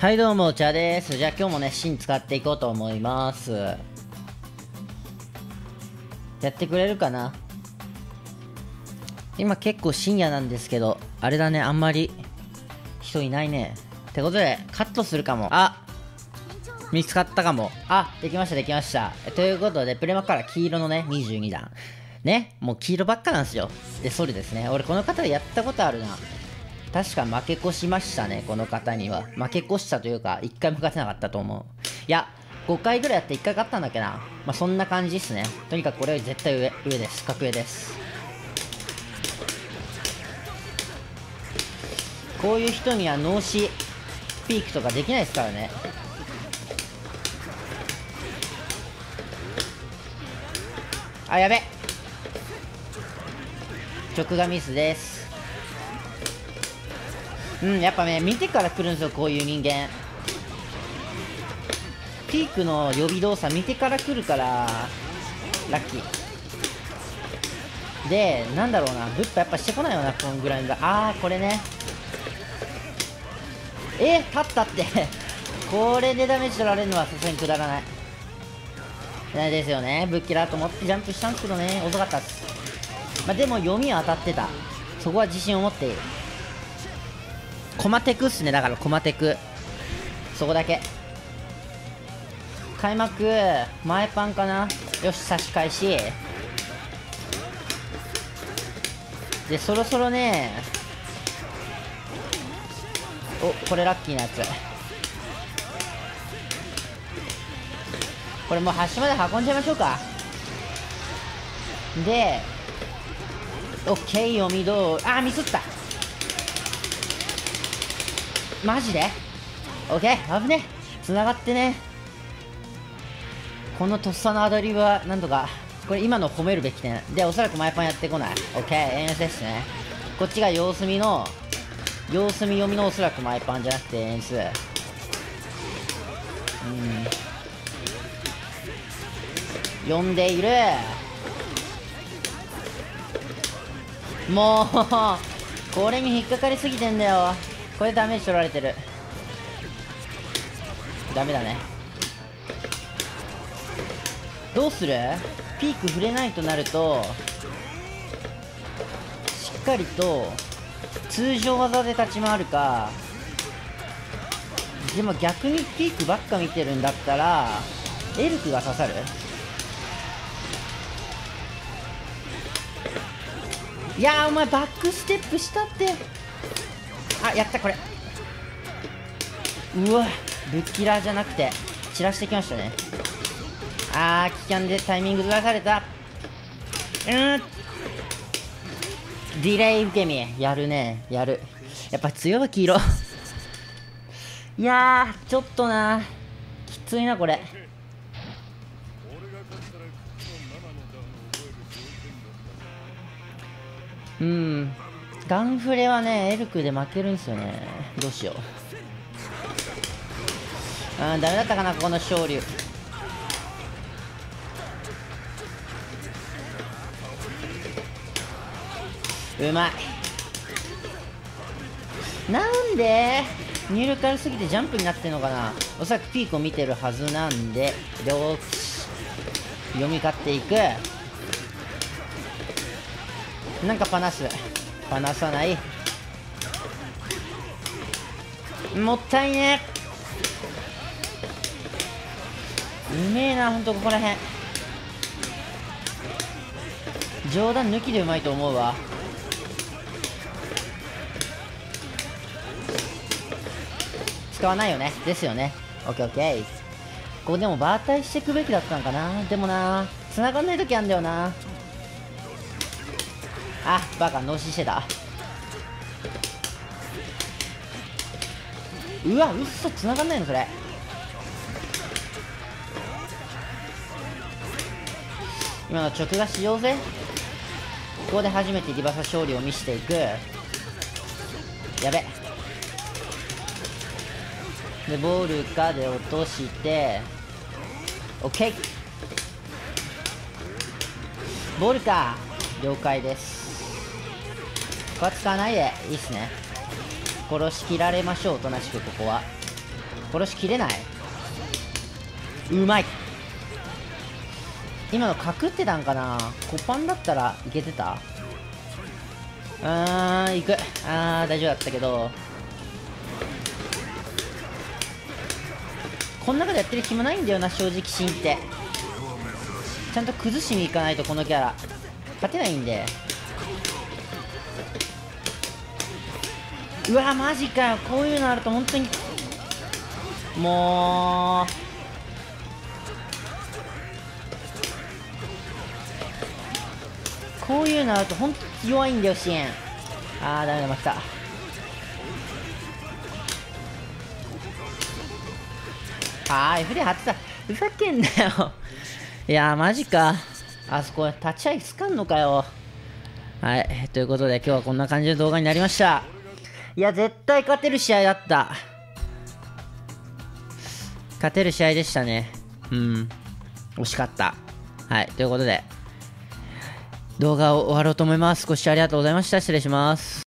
はいどうも、お茶です。じゃあ今日もね、芯使っていこうと思います。やってくれるかな。今結構深夜なんですけど、あれだね、あんまり人いないね。ってことで、カットするかも。見つかったかも。できましたできました。ということで、プレマから黄色のね、22段。ね、もう黄色ばっかなんですよ。で、それですね。俺この方やったことあるな。確か負け越しましたね、この方には。負け越したというか、1回も勝てなかったと思う。いや、5回ぐらいやって1回勝ったんだっけな。そんな感じっすね。とにかくこれより絶対上です。格上です。こういう人には脳死ピークとかできないですからね。やべ。直がミスです。やっぱね、見てから来るんですよ、こういう人間。ピークの予備動作見てから来るから、ラッキー。で、なんだろうな、ぶっぱやっぱしてこないよな、このグラウンド。これね。立ったって。これでダメージ取られるのはさすがにくだらない。ですよね。ぶっきらと思ってジャンプしたんですけどね、遅かったっす。でも読みは当たってた。そこは自信を持っている。コマテクっすね。だからコマテク、そこだけ。開幕前パンかな。よし、差し返しで、そろそろね。これラッキーなやつ。これもう端まで運んじゃいましょうか。で、オッケー、読みどうミスった。マジでオッケー、危ね。繋がってね。このとっさのアドリブはなんとか、これ今の褒めるべき点で、おそらく前パンやってこない。オッケー、円安ですね。こっちが様子見読みのおそらく前パンじゃなくて円数。読んでいる。もうこれに引っかかりすぎてんだよ。これダメージ取られてる。ダメだね。どうする？ピーク触れないとなると、しっかりと通常技で立ち回るか。でも逆にピークばっか見てるんだったらエルクが刺さる。いやー、お前バックステップしたって。やった。これうわ、ぶっキラーじゃなくて散らしてきましたね。危険でタイミングずらされた。ディレイ受け身やるね。やる。やっぱ強いわ黄色。いやー、ちょっとな、きついなこれ。ガンフレはね、エルクで負けるんですよね。どうしよう。ダメだったかな、この勝利。うまい。なんで入力軽すぎてジャンプになってんのかな。おそらくピークを見てるはずなんで、よし、読み勝っていく。なんかパナさない。もったいね。うめえな、ほんとここらへん。冗談抜きでうまいと思うわ。使わないよね。ですよね。オッケーオッケー。ここでもバータイしていくべきだったのかな。でもな、繋がんない時あんだよな。バカ、脳死してた。うわ、うっそ、繋がんないのそれ。今の直がしようぜ。ここで初めてリバサ勝利を見せていく。やべ。で、ボールかで落として、オッケー。ボールか。了解です。ここは使わないでいいっすね。殺しきられましょう、おとなしく。ここは殺しきれない。うまい。今の隠ってたんかな。コパンだったらいけてた。行く。大丈夫だったけど、こん中でやってる暇ないんだよな、正直シンって。ちゃんと崩しに行かないとこのキャラ勝てないんで。うわマジかよ。こういうのあると本当にもう、こういうのあると本当に弱いんだよ、支援。ダメだ、負けた。F で張ってた。ふざけんなよ。いやー、マジか。あそこ、立ち合いつかんのかよ。はい。ということで、今日はこんな感じの動画になりました。いや、絶対勝てる試合だった。勝てる試合でしたね。惜しかった。はい。ということで、動画を終わろうと思います。ご視聴ありがとうございました。失礼します。